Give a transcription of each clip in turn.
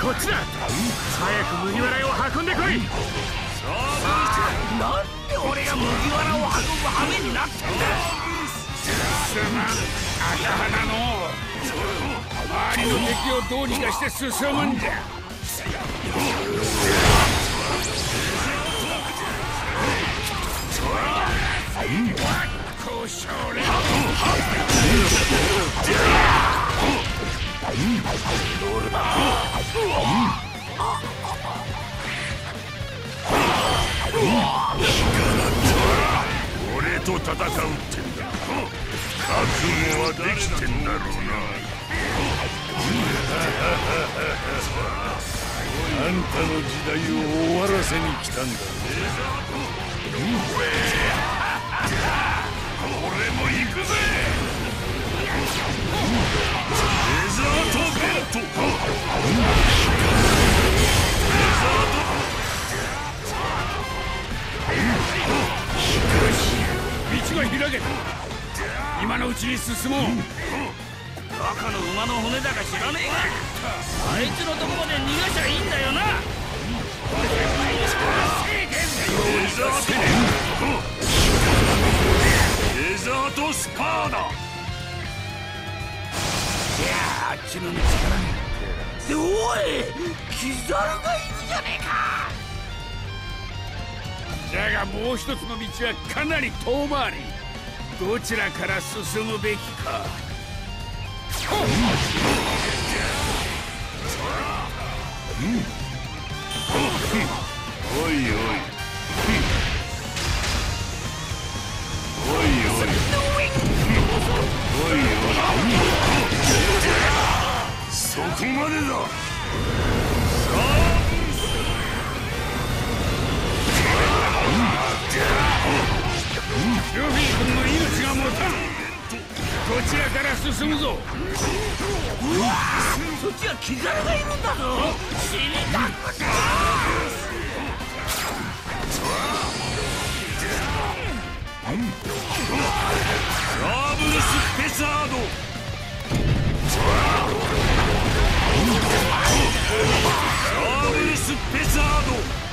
こっちだ。早く麦わらを運んでこい。 なんで俺が麦わらを運ぶ羽目になってんだ。 すまん、赤鼻の周りの敵をどうにかして進むんじゃ。こうしょうれ。俺と戦うってんだ。覚悟はできてんだろうな。あんたの時代を終わらせに来たんだ。俺も行くぜ。デザートベント。デザート。道が開けた。今のうちに進もう。 赤の馬の骨だか知らねえが、あいつのとこまで逃がしゃいいんだよな。 デザートスパーだ。 いやあっちの道からで、おいキザルがいるじゃねえか。 だがもう一つの道はかなり遠回り。どちらから進むべきか。おいおい、おいおい、おいおい、そこまでだ。ルフィ君の命が持たん。こちらから進むぞ。 うわそっちはキザルがいるんだぞ。死にたくな。 ダブルスペサード。ダブルスペサード。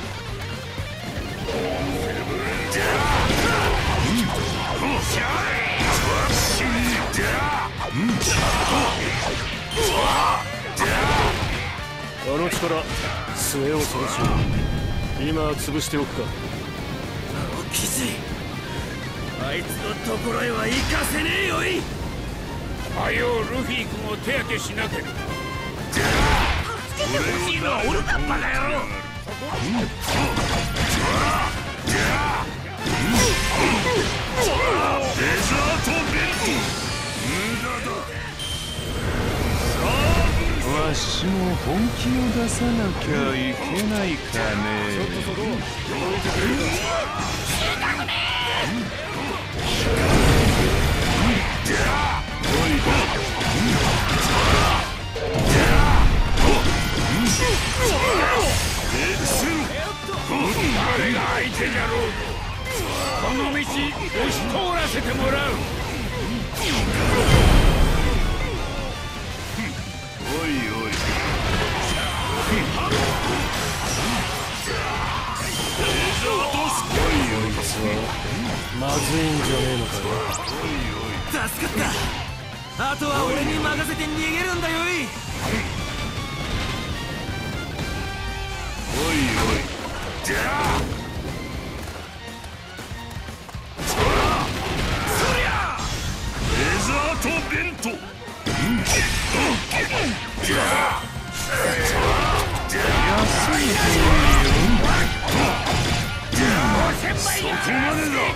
あの力、末恐ろしい。今潰しておくか。 きつい。あいつのところへは行かせねえよい。 はよルフィ君を手当てしなければ。 助けてほしいのは俺だ、バカ野郎。 デザートベント。無駄だ。 わしも本気を出さなきゃいけないかね。 ちょっとそこどいてくれ。 誰が相手じゃろう。この道押し通らせてもらう。おいおい。 まずいんじゃねえのかよ。 助かった。あとは俺に任せて逃げるんだよい。 おいおい。じゃあそりゃデザートベント。じゃあ安いよ。そこまでだ。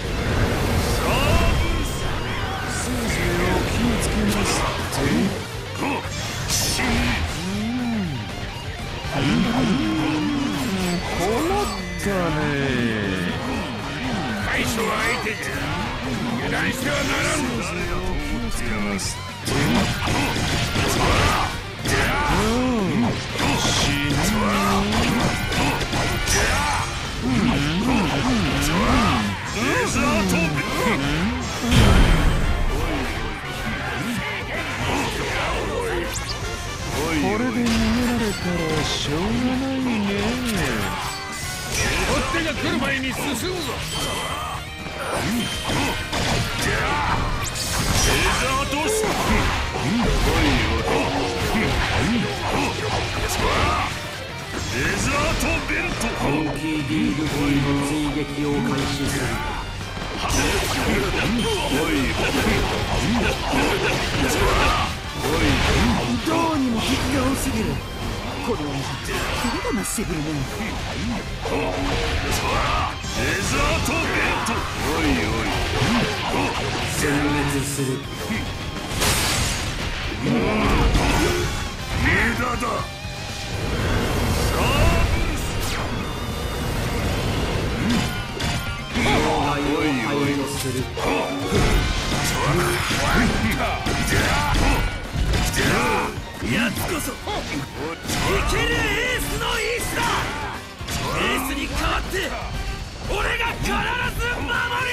せいぜいお気をつけますって。困ったね。 大将は相手じゃ。油断してはならん。 せいぜいお気をつけますって。死ぬデザしょうがないね。 追っ手が来る前に進むぞ。 レザードスレザートベルト。 モンキー D ルフィの追撃を開始する。 どうにも敵が多すぎる。これはそれだなセブン。 レザートベルト。 殲滅する。 無駄だ。 障害を排除する。 やつこそ生けるエースの意志だ。エースに代わって俺が必ず守り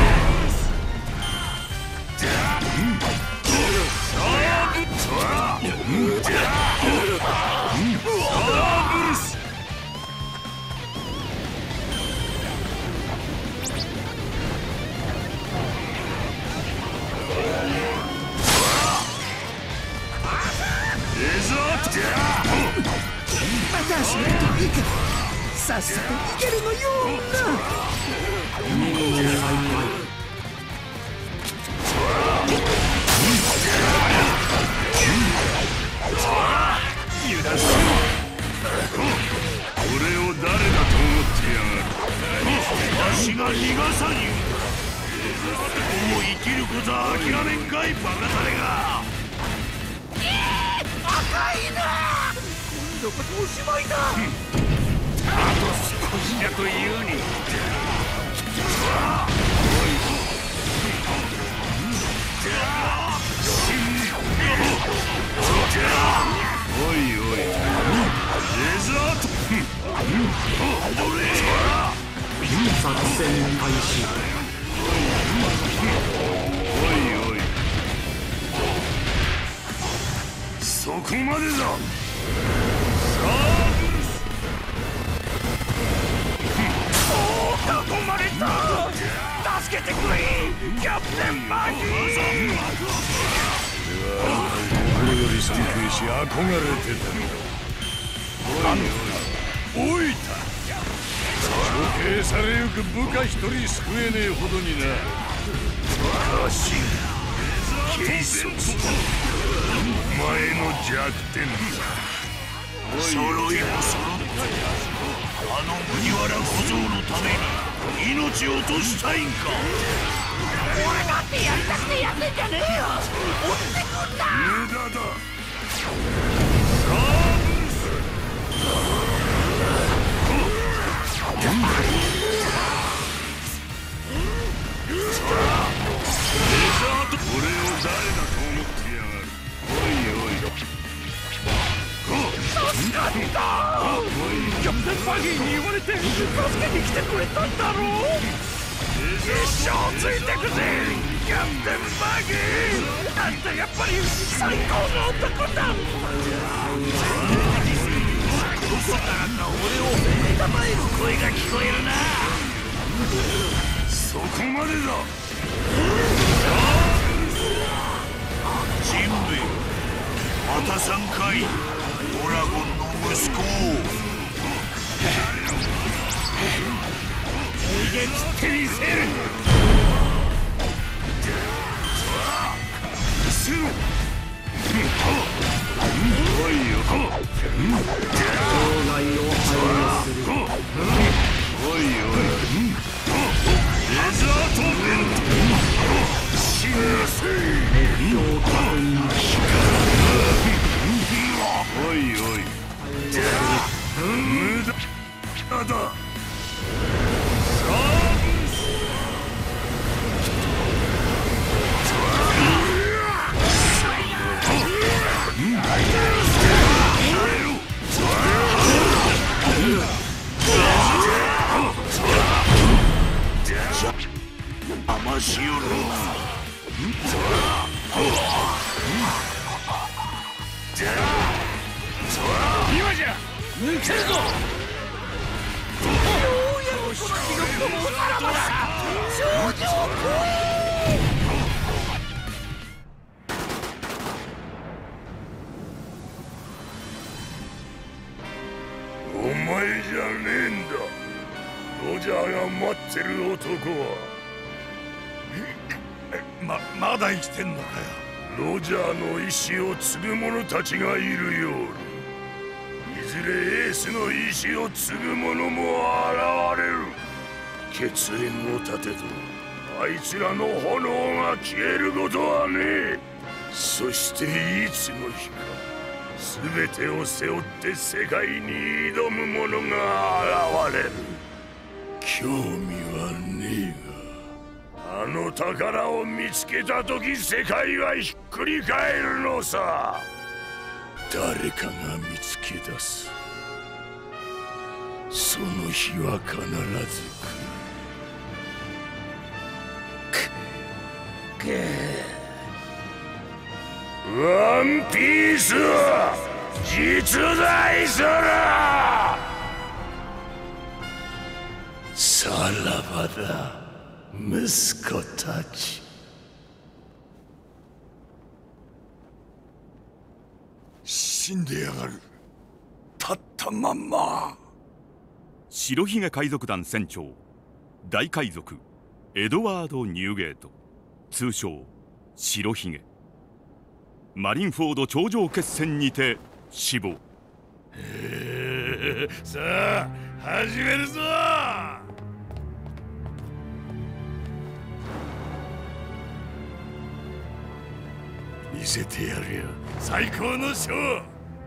また足が遠いからさっさと逃げるのよ任務再開。 俺を誰だと思ってやがる。私が逃がさんよ。もう生きることは諦めんかいバカタレが。赤いな。今度こそおしまいだ。 あと少しだというに。 おいおい、レザート。 作戦開始。 おいおい、そこまでだ。囲まれた。助けてくれキャプテンマギー。 心より尊敬し憧れてたのだ。おいた処刑されゆく部下一人救えねえほどにな。家臣軽率、お前の弱点だ。 揃いも揃った。あの麦わら小僧のために命を落としたいんか。俺だってやりたくてやってんじゃねえよ。落ちてくんな。 無駄だ。 俺を誰だと思ってやがる。おいおい。助かった。 キャプテンマギーに言われて助けに来てくれたんだろう。 一生ついてくぜキャプテンマギー。あんたやっぱり最高の男だ。ここからか俺をたまえる声が聞こえるな。そこまでだ。ジンベエまた3回ドラゴンの息子を逃げ切ってみせる。おいよ。 障害を排除する。 おいおい。レザートベルト。死なせ。 目標確認。 おいおい。無駄だ。甘しよろ。 今じゃけるぞ。 お前じゃねえんだ。ロジャーが待ってる男は。まだ生きてんのかよ。ロジャーの意志を継ぐ者たちがいるように、いずれエースの意志を継ぐ者も現れる。血縁を立てとあいつらの炎が消えることはねえ。そしていつの日か全てを背負って世界に挑む者が現れる。興味はねえが、あの宝を見つけた時世界はひっくり返るのさ。誰かが見つけ出す。その日は必ず来る。ワンピースは実在する。さらばだ息子たち。死んでやがる。立ったまんま。 白ひげ海賊団船長大海賊エドワード・ニューゲート、通称白ひげ。マリンフォード頂上決戦にて死亡。 さあ始めるぞ。見せてやるよ最高のショー。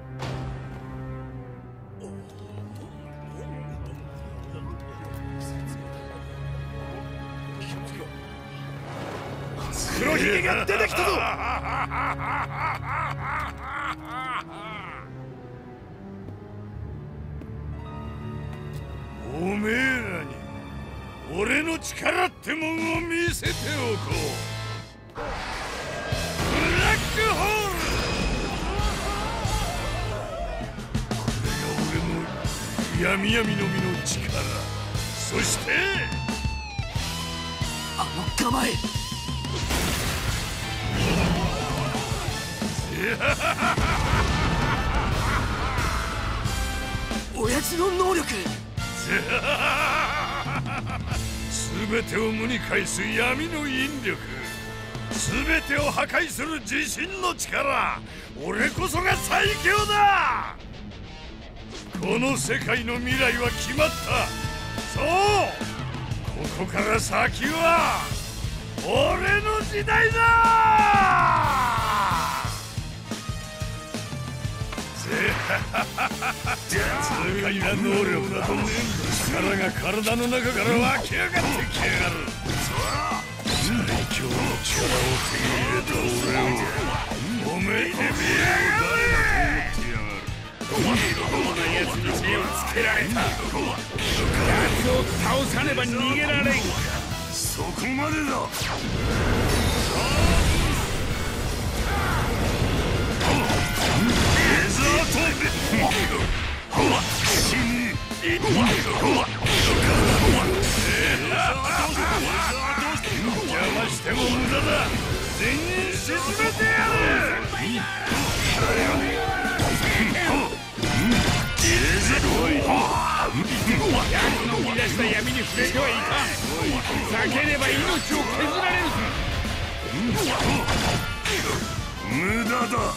黒ひげが出てきたぞ。おめえらに俺の力ってもんを見せておこう。ブラックホール。これが俺の闇闇の実の力。そしてあの構え。親父の能力。 全てを無に返す闇の引力。全てを破壊する自信の力。俺こそが最強だ。この世界の未来は決まった。そうここから先は俺の時代だ。痛快な能力だと力が体の中から湧き上がってきやがる。最強の力を手に入れた俺を褒めてみやがれ。 こんな奴に手をつけられた。奴を倒さねば逃げられん。 そこまでだ。邪魔しても無駄だ。全員沈めてやる。 奴の生み出した闇に触れてはいかん。避ければ命を削られるぞ。 無駄だ。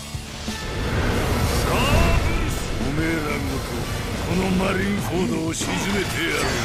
おめえらごとこのマリンフォードを沈めてやる。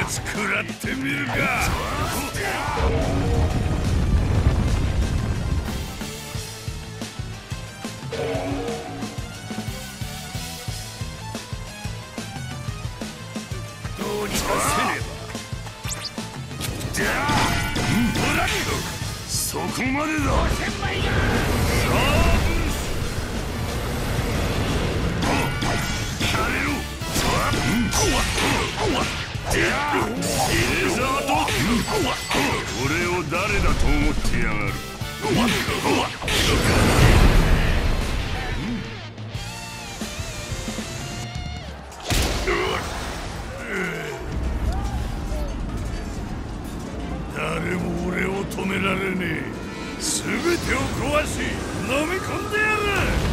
つ食らってみるか。 どうにかせねば。そこまでだ。俺を誰だと思ってやがる。誰も俺を止められねえ。全てを壊し飲み込んでやる。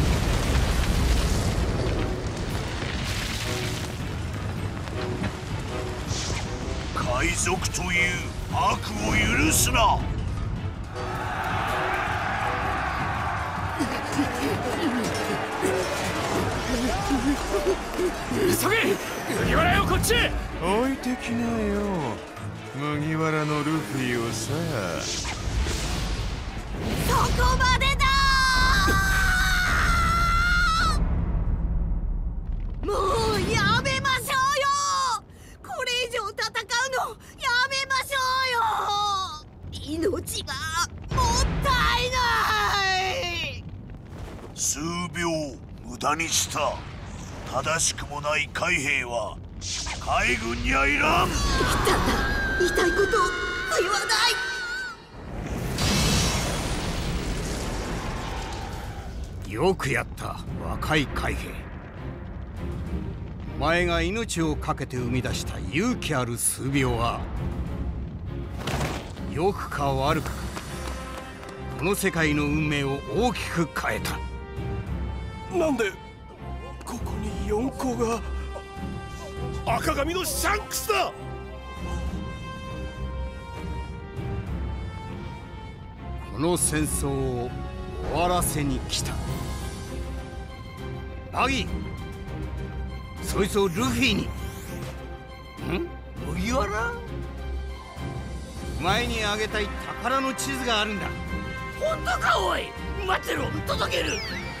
海賊という悪を許すな。 急げ麦わらよ、こっち。 置いてきなよ、麦わらのルフィをさ。 そこまでだー。もうやめましょうよ。これ以上戦うのやめましょうよ。命がもったいない。 数秒無駄にした。正しくもない海兵は海軍にはいらん。 言いたいことを言わない。 よくやった若い海兵。お前が命を懸けて生み出した勇気ある数秒は良くか悪くかこの世界の運命を大きく変えた。 なんでここに4個が。赤髪のシャンクスだ。 この戦争を終わらせに来た。バギー、そいつをルフィに。麦わら？お前にあげたい宝の地図があるんだ。 本当かおい。待ってろ、届ける。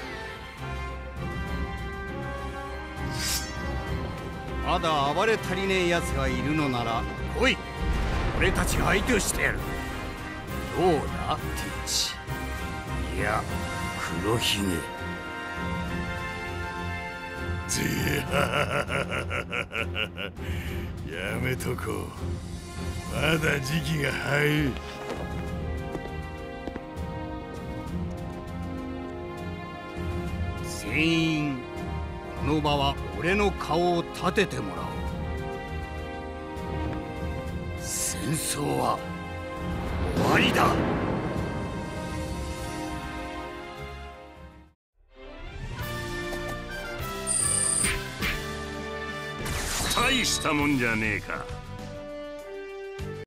まだ暴れ足りねえ奴がいるのなら来い。俺たちが相手をしてやる。どうだティッチ。いや黒ひげ。 やめとこう。まだ時期が早い。 全員この場は俺の顔を立ててもらおう。戦争は終わりだ。 大したもんじゃねえか。